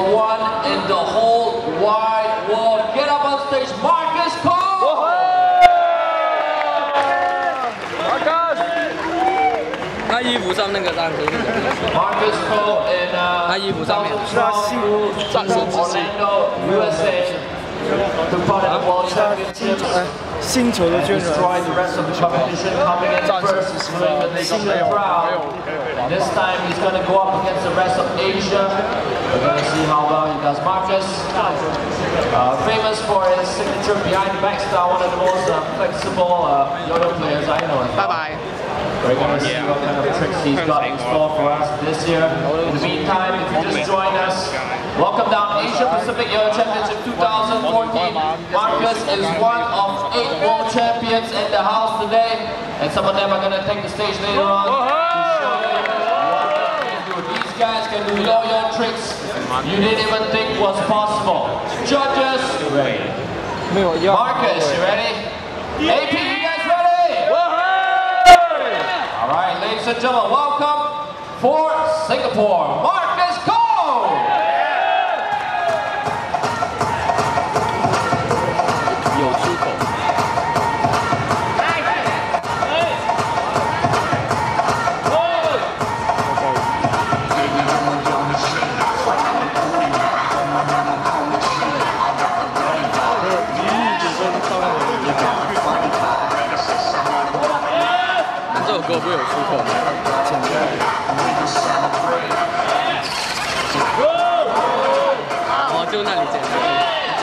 one in the whole wide world. Get up on stage, Marcus Cole! 他衣服上那个当时那个 Marcus Cole in 他衣服上面是他战神之星 USA took part in the World Championship. 星球的眷恋。 Destroyed the rest of the competition, coming in first, winning the national crowd. And this time he's going to go up against the rest of Asia. We're going to see how well he does. Marcus, famous for his signature behind the back style, one of the most flexible yo-yo players I know. Bye bye. We're going to see what kind of tricks he's got in store for us this year. In the meantime, if you just joined us, welcome down Asia Pacific Yo-Yo Championship 2014. Marcus is one of 8 world champions in the house today, and some of them are going to take the stage later on to show you what they can do. These guys can do yo-yo tricks you didn't even think was possible. Judges, ready? Marcus, you ready? AP, you guys ready? All right, ladies and gentlemen, welcome for Singapore, Marcus Cole! 有出口。这首歌不有出口吗？哦，就那里剪的。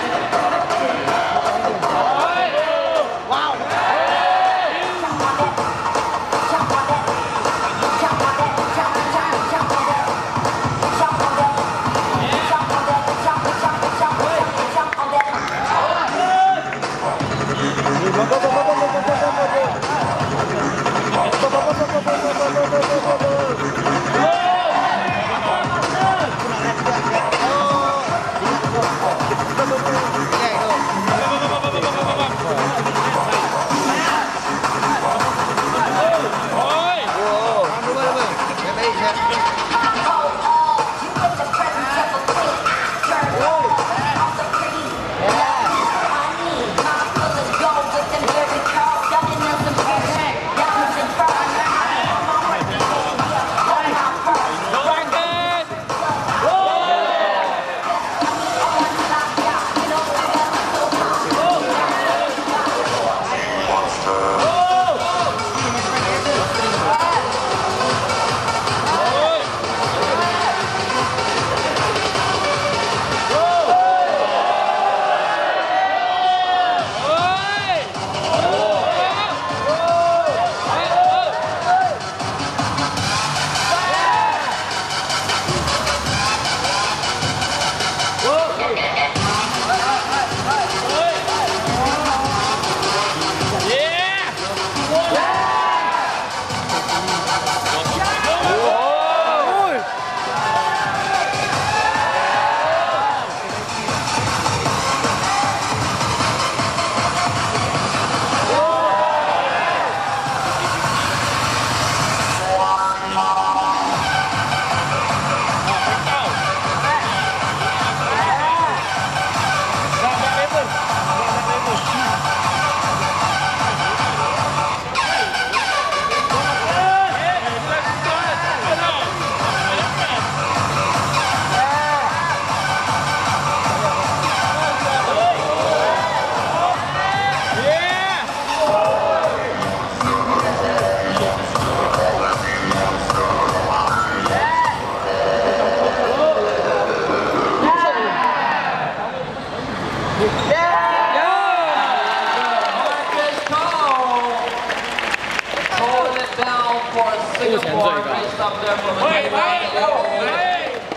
Singapore, based up there from the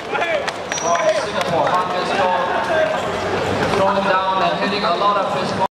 Singapore, Marcus Cole throwing down and hitting a lot of his